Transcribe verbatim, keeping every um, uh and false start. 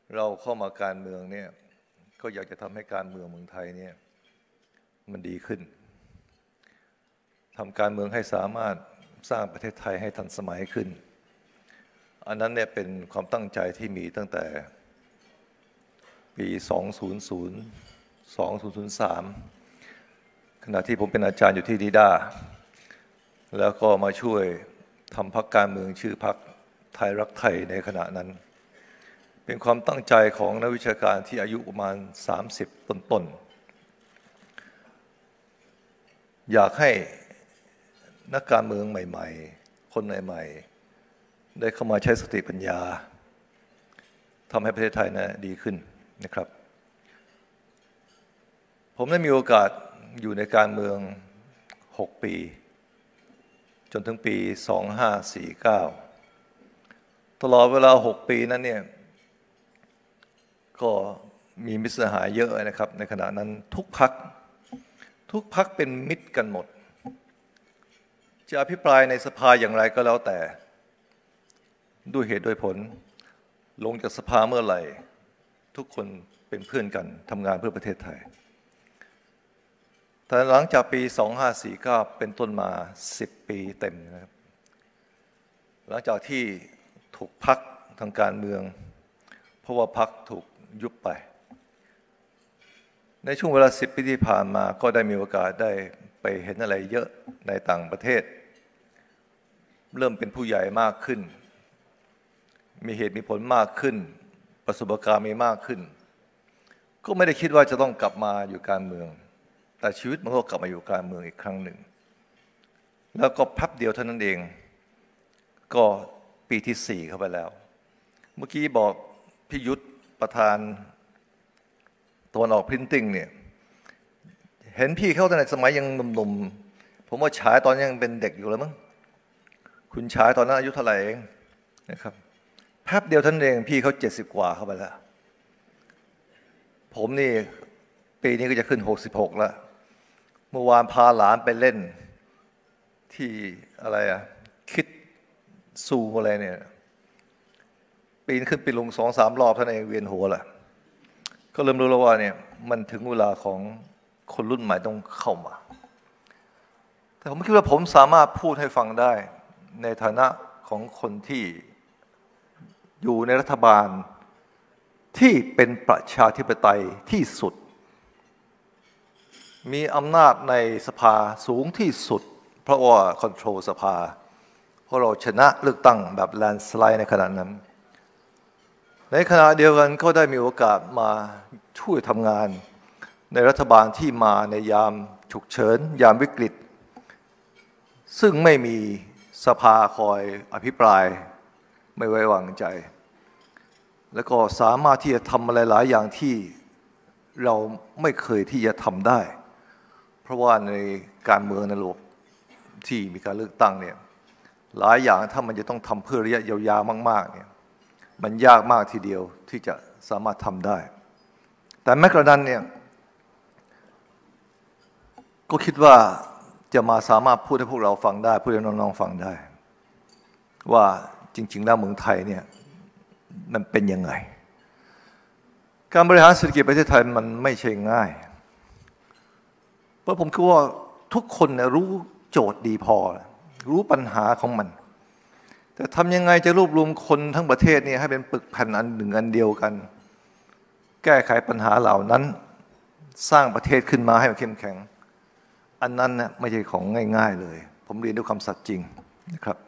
เราเข้ามาการเมืองเนี่ยก็อยากจะทำให้การเมืองเมืองไทยเนี่ยมันดีขึ้นทำการเมืองให้สามารถสร้างประเทศไทยให้ทันสมัยขึ้นอันนั้นเนี่ยเป็นความตั้งใจที่มีตั้งแต่ปี สองพัน สองพันสาม ขณะที่ผมเป็นอาจารย์อยู่ที่ดีด้าแล้วก็มาช่วยทำพรรคการเมืองชื่อพรรคไทยรักไทยในขณะนั้นเป็นความตั้งใจของนักวิชาการที่อายุประมาณสามสิบต้นๆอยากให้นักการเมืองใหม่ๆคนใหม่ๆได้เข้ามาใช้สติปัญญาทำให้ประเทศไทยนะดีขึ้นนะครับผมได้มีโอกาสอยู่ในการเมืองหกปีจนถึงปีสองพันห้าร้อยสี่สิบเก้าตลอดเวลาหกปีนั้นเนี่ยก็มีมิตรสหายเยอะนะครับในขณะนั้นทุกพรรคทุกพรรคเป็นมิตรกันหมดจะอภิปรายในสภาอย่างไรก็แล้วแต่ด้วยเหตุด้วยผลลงจากสภาเมื่อไหร่ทุกคนเป็นเพื่อนกันทำงานเพื่อประเทศไทยแต่หลังจากปีสองพันห้าร้อยสี่สิบเก้าเป็นต้นมาสิบปีเต็มนะครับหลังจากที่ถูกพักทางการเมืองเพราะว่าพรรคถูกยุบไปในช่วงเวลาสิบปีที่ผ่านมาก็ได้มีโอกาสได้ไปเห็นอะไรเยอะในต่างประเทศเริ่มเป็นผู้ใหญ่มากขึ้นมีเหตุมีผลมากขึ้นประสบการณ์มีมากขึ้นก็ไม่ได้คิดว่าจะต้องกลับมาอยู่การเมืองแต่ชีวิตมันก็กลับมาอยู่การเมืองอีกครั้งหนึ่งแล้วก็พับเดียวเท่านั้นเองก็ปีที่สี่เข้าไปแล้วเมื่อกี้บอกพี่ยุทธประธานตะวันออกพรินติ้งเนี่ยเห็นพี่เขาตั้งแต่สมัยยังหนุ่มๆผมว่าฉายตอนยังเป็นเด็กอยู่แล้วมั้งคุณฉายตอนนั้นอายุเท่าไหร่เองนะครับแป๊บเดียวท่านเองพี่เขาเจ็ดสิบกว่าเข้าไปแล้วผมนี่ปีนี้ก็จะขึ้นหกสิบหกแล้วเมื่อวานพาหลานไปเล่นที่อะไรอะคิดซูอะไรเนี่ยปีนขึ้นปีลงสองสามรอบท่านเองเวียนหัวแหละก็เริ่มรู้แล้วว่าเนี่ยมันถึงเวลาของคนรุ่นใหม่ต้องเข้ามาแต่ผมคิดว่าผมสามารถพูดให้ฟังได้ในฐานะของคนที่อยู่ในรัฐบาลที่เป็นประชาธิปไตยที่สุดมีอำนาจในสภาสูงที่สุดเพราะว่าคอนโทรลสภาเพราะเราชนะเลือกตั้งแบบแลนด์สไลด์ในขณะนั้นในขณะเดียวกันก็ได้มีโอกาสมาช่วยทำงานในรัฐบาลที่มาในยามฉุกเฉินยามวิกฤตซึ่งไม่มีสภาคอยอภิปรายไม่ไว้วางใจแล้วก็สามารถที่จะทำอะไรหลายอย่างที่เราไม่เคยที่จะทำได้เพราะว่าในการเมืองในโลกที่มีการเลือกตั้งเนี่ยหลายอย่างถ้ามันจะต้องทำเพื่อระยะยาวๆมากๆเนี่ยมันยากมากทีเดียวที่จะสามารถทำได้แต่แม้กระนั้นเนี่ยก็คิดว่าจะมาสามารถพูดให้พวกเราฟังได้พูดให้น้องๆฟังได้ว่าจริงๆแล้วเมืองไทยเนี่ยมันเป็นยังไงการบริหารเศรษฐกิจประเทศไทยมันไม่ใช่ง่ายเพราะผมคิดว่าทุกคนรู้โจทย์ดีพอรู้ปัญหาของมันแต่ทำยังไงจะรวบรวมคนทั้งประเทศนี่ให้เป็นปึกแผ่นอันหนึ่งอันเดียวกันแก้ไขปัญหาเหล่านั้นสร้างประเทศขึ้นมาให้มันเข้มแข็งอันนั้นนะไม่ใช่ของง่ายๆเลยผมเรียนด้วยความสัตย์จริงนะครับ